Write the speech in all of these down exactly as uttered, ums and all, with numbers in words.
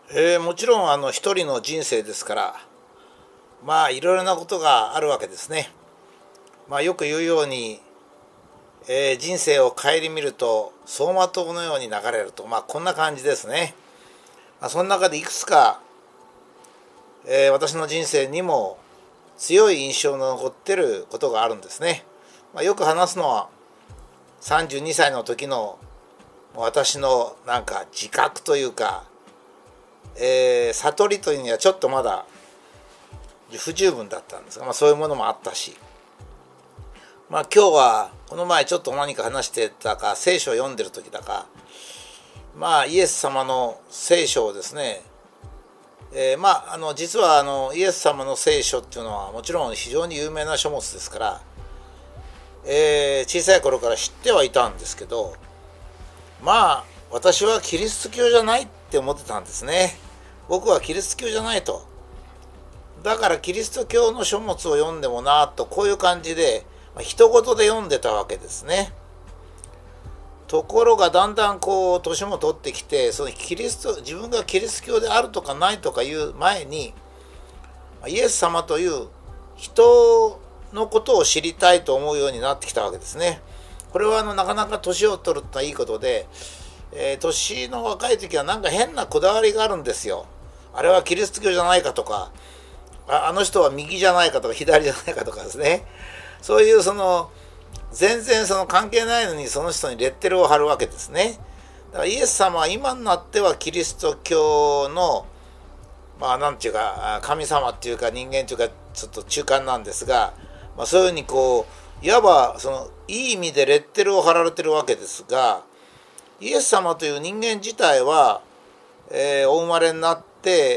えーもちろんあの一人の人生ですから、まあいろいろなことがあるわけですね。まあよく言うように、えー人生を顧みると走馬灯のように流れると、まあこんな感じですね。まあ、その中でいくつか、えー私の人生にも強い印象の残っていることがあるんですね。まあ、よく話すのはさんじゅうにさいの時の私のなんか自覚というか、えー悟りというにはちょっとまだ不十分だったんですが、まあ、そういうものもあったし、まあ、今日はこの前ちょっと何か話してたか聖書を読んでる時だか、まあイエス様の聖書をですね、えーまああの実はあのイエス様の聖書っていうのはもちろん非常に有名な書物ですから、えー小さい頃から知ってはいたんですけど、まあ私はキリスト教じゃないって思ってたんですね。僕はキリスト教じゃないと。だからキリスト教の書物を読んでもなと、こういう感じで一言で読んでたわけですね。ところがだんだんこう年も取ってきて、そのキリスト自分がキリスト教であるとかないとかいう前に、イエス様という人のことを知りたいと思うようになってきたわけですね。これはあのなかなか年を取るといいことで、えー年の若い時はなんか変なこだわりがあるんですよ。あれはキリスト教じゃないかとか、ああの人は右じゃないかとか左じゃないかとかですね、そういうその全然その関係ないのにその人にレッテルを貼るわけですね。だからイエス様は今になってはキリスト教のまあなんていうか神様っていうか人間っていうかちょっと中間なんですが、まあ、そういうふうにこういわばそのいい意味でレッテルを貼られてるわけですが、イエス様という人間自体は、えーお生まれになって、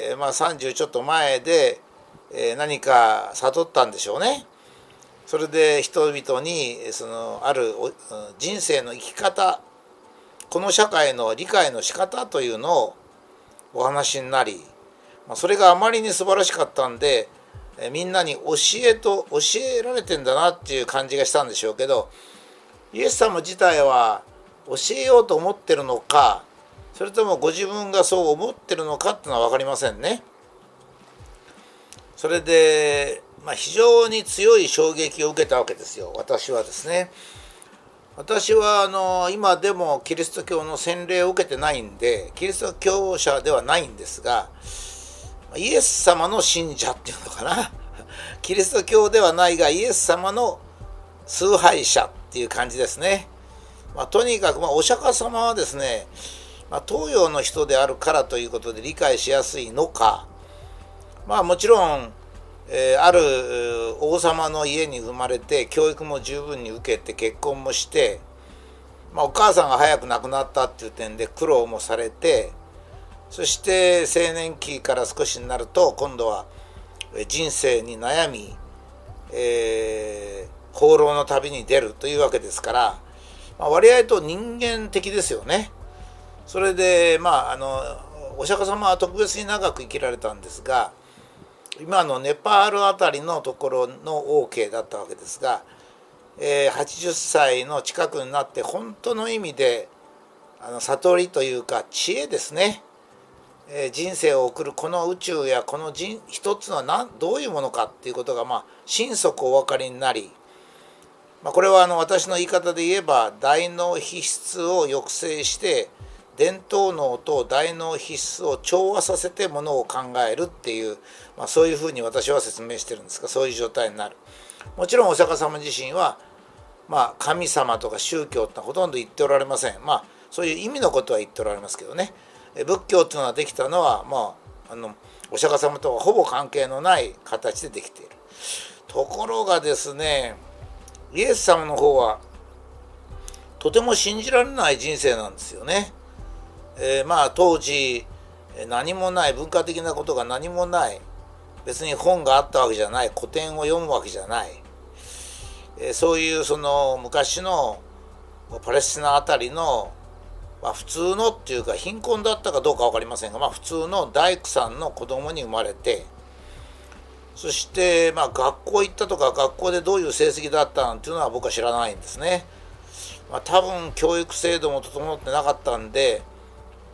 まあ、さんじゅうちょっと前で、えー何か悟ったんでしょうね。それで人々にそのある人生の生き方、この社会の理解の仕方というのをお話になり、それがあまりに素晴らしかったんで、みんなに教えと教えられてんだなっていう感じがしたんでしょうけど、イエス様自体は教えようと思ってるのか、それともご自分がそう思ってるのかっていうのは分かりませんね。それで、まあ、非常に強い衝撃を受けたわけですよ、私はですね。私はあの今でもキリスト教の洗礼を受けてないんで、キリスト教者ではないんですが、イエス様の信者っていうのかな、キリスト教ではないがイエス様の崇拝者っていう感じですね。まあ、とにかく、まあ、お釈迦様はですね、まあ、東洋の人であるからということで理解しやすいのか、まあもちろん、えーある王様の家に生まれて教育も十分に受けて結婚もして、まあ、お母さんが早く亡くなったっていう点で苦労もされて、そして青年期から少しになると今度は人生に悩み、えー放浪の旅に出るというわけですから、まあ、割合と人間的ですよね。それでまああのお釈迦様は特別に長く生きられたんですが、今のネパールあたりのところの王家だったわけですが、えーはちじゅっさいの近くになって本当の意味であの悟りというか知恵ですね、えー人生を送るこの宇宙やこの人一つのは何どういうものかっていうことが、まあ、心底お分かりになり、まあ、これはあの私の言い方で言えば大脳皮質を抑制して伝統脳と大脳皮質を調和させてものを考えるっていう、まあ、そういうふうに私は説明してるんですが、そういう状態になる。もちろんお釈迦様自身は、まあ、神様とか宗教ってほとんど言っておられません。まあそういう意味のことは言っておられますけどね。仏教っていうのはできたのは、まあ、あのお釈迦様とはほぼ関係のない形でできている。ところがですね、イエス様の方はとても信じられない人生なんですよね。えーまあ当時何もない、文化的なことが何もない、別に本があったわけじゃない、古典を読むわけじゃない、えーそういうその昔のパレスチナあたりの、まあ、普通のっていうか貧困だったかどうか分かりませんが、まあ、普通の大工さんの子供に生まれて、そしてまあ学校行ったとか学校でどういう成績だったなんていうのは僕は知らないんですね。まあ、多分教育制度も整ってなかったんで、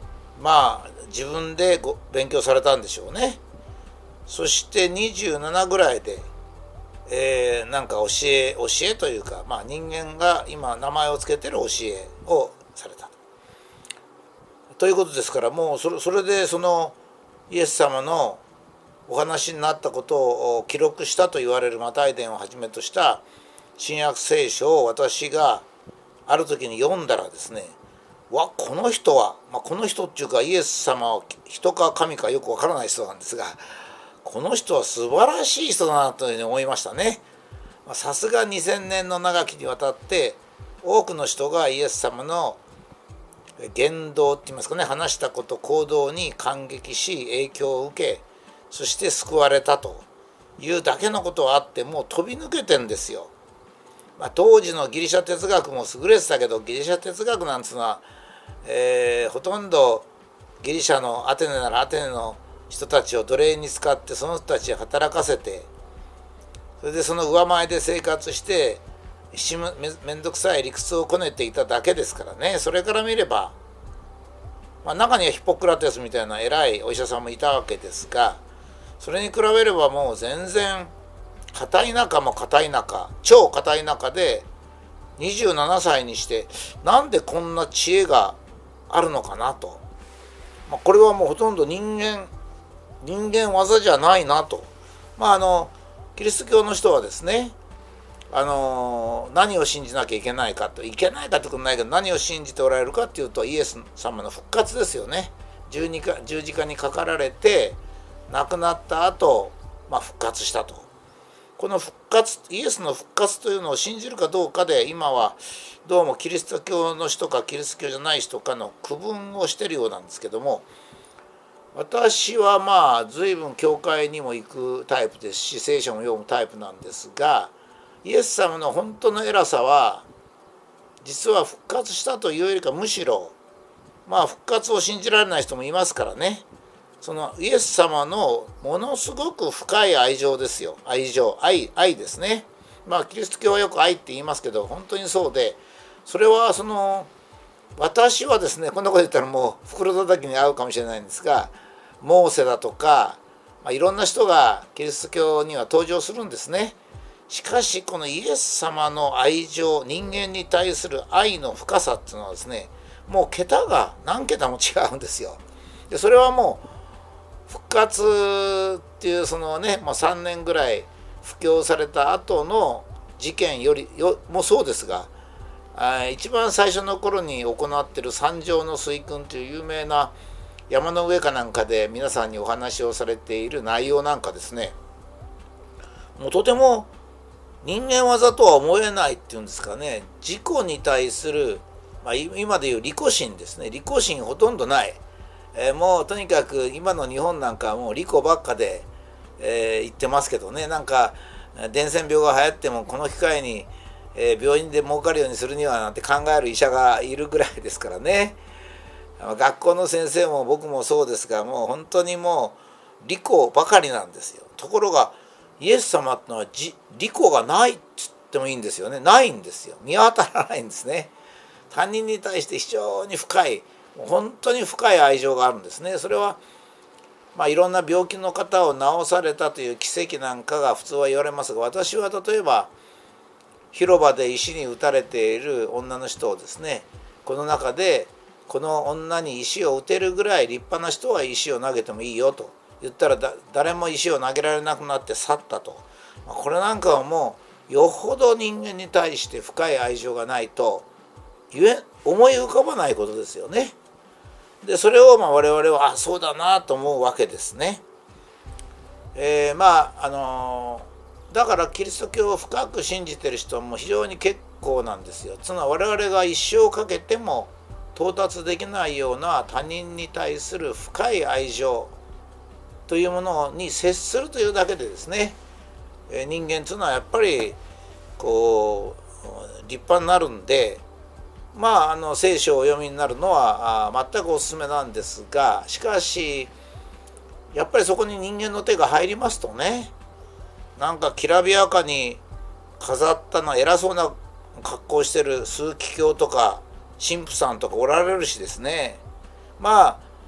まあ自分でご勉強されたんでしょうね。そしてにじゅうななぐらいで、えー、なんか教え教えというか、まあ、人間が今名前を付けてる教えをされたということですから、もうそれ、それでそのイエス様のお話になったことを記録したと言われるマタイ伝をはじめとした新約聖書を私がある時に読んだらですね、わこの人は、まあ、この人っていうかイエス様は人か神かよくわからない人なんですが、この人は素晴らしい人だなというふうに思いましたね。さすがにせんねんの長きにわたって多くの人がイエス様の言動って言いますかね、話したこと行動に感激し影響を受け、そして救われたというだけのことはあって、もう飛び抜けてんですよ。まあ、当時のギリシャ哲学も優れてたけど、ギリシャ哲学なんつうのは、えー、ほとんどギリシャのアテネならアテネの人たちを奴隷に使って、その人たちを働かせて、それでその上前で生活してめ, めんどくさい理屈をこねていただけですからね。それから見れば、まあ、中にはヒポクラテスみたいな偉いお医者さんもいたわけですが、それに比べればもう全然片田舎も片田舎、超片田舎でにじゅうななさいにしてなんでこんな知恵があるのかなと、まあ、これはもうほとんど人間人間技じゃないなと。まああのキリスト教の人はですね、あの何を信じなきゃいけないかと、いけないかってことないけど、何を信じておられるかっていうと、イエス様の復活ですよね。十字架、十字架にかかられて亡くなった後、まあ、復活したと。この復活、イエスの復活というのを信じるかどうかで、今はどうもキリスト教の人かキリスト教じゃない人かの区分をしているようなんですけども、私はまあ随分教会にも行くタイプですし、聖書も読むタイプなんですが、イエス様の本当の偉さは実は復活したというよりか、むしろまあ復活を信じられない人もいますからね、そのイエス様のものすごく深い愛情ですよ。愛情、愛、愛ですね。まあキリスト教はよく愛って言いますけど、本当にそうで、それはその私はですね、こんなこと言ったらもう袋叩きに合うかもしれないんですが、モーセだとか、まあ、いろんな人がキリスト教には登場するんですね。しかしこのイエス様の愛情、人間に対する愛の深さっていうのはですね、もう桁が何桁も違うんですよ。でそれはもう復活っていうそのね、まあ、さんねんぐらい布教された後の事件よりよもそうですが、あ一番最初の頃に行っている三条の水訓という有名な山の上かなんかで皆さんにお話をされている内容なんかですね、もうとても人間技とは思えないっていうんですかね、自己に対する、まあ、今でいう利己心ですね。利己心ほとんどない、えー、もうとにかく今の日本なんかはもう利己ばっかで、えー、言ってますけどね、なんか伝染病が流行ってもこの機会に、えー、病院で儲かるようにするにはなんて考える医者がいるぐらいですからね。学校の先生も僕もそうですが、もう本当にもう利己ばかりなんですよ。ところがイエス様ってのは利己がないって言ってもいいんですよね。ないんですよ。見当たらないんですね。他人に対して非常に深い、本当に深い愛情があるんですね。それはまあいろんな病気の方を治されたという奇跡なんかが普通は言われますが、私は例えば広場で石に打たれている女の人をですね、この中でこの女に石を打てるぐらい立派な人は石を投げてもいいよと言ったら、だ誰も石を投げられなくなって去ったと。これなんかはもうよほど人間に対して深い愛情がないと言え思い浮かばないことですよね。でそれをまあ我々はあそうだなと思うわけですね。えー、まああのー、だからキリスト教を深く信じてる人も非常に結構なんですよ。つまり我々が一生かけても到達できないような他人に対する深い愛情というものに接するというだけでですね、人間というのはやっぱりこう立派になるんで、まああの聖書をお読みになるのは全くおすすめなんですが、しかしやっぱりそこに人間の手が入りますとね、なんかきらびやかに飾ったの偉そうな格好をしてる枢機卿とか神父さんとかおられるしですね、まあ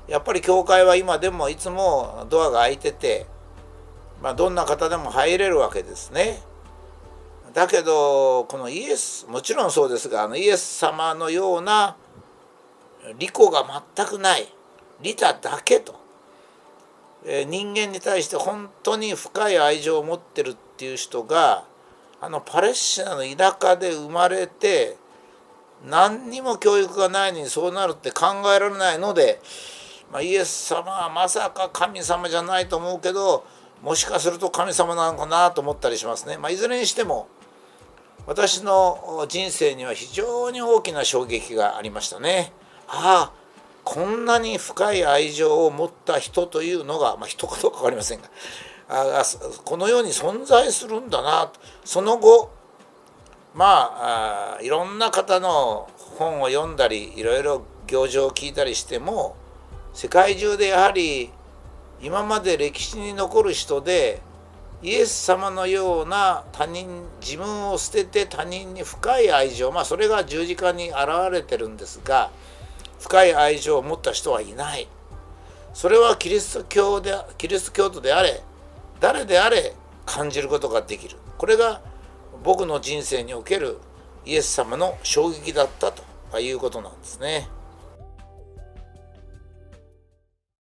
やっぱり教会は今でもいつもドアが開いてて、まあ、どんな方でも入れるわけですね。だけどこのイエス、もちろんそうですが、あのイエス様のような利己が全くない、利他だけと、えー、人間に対して本当に深い愛情を持ってるっていう人があのパレスチナの田舎で生まれて、何にも教育がないのにそうなるって考えられないので、まあ、イエス様はまさか神様じゃないと思うけど、もしかすると神様なのかなと思ったりしますね。まあ、いずれにしても私の人生には非常に大きな衝撃がありましたね。ああ、こんなに深い愛情を持った人というのが、まあ、人かどうか分かりませんが、あこの世に存在するんだなと。その後まあ、あいろんな方の本を読んだりいろいろ行情を聞いたりしても、世界中でやはり今まで歴史に残る人でイエス様のような他人、自分を捨てて他人に深い愛情、まあそれが十字架に現れてるんですが、深い愛情を持った人はいない。それはキリスト教でキリスト教徒であれ誰であれ感じることができる。これが僕の人生におけるイエス様の衝撃だったということなんですね。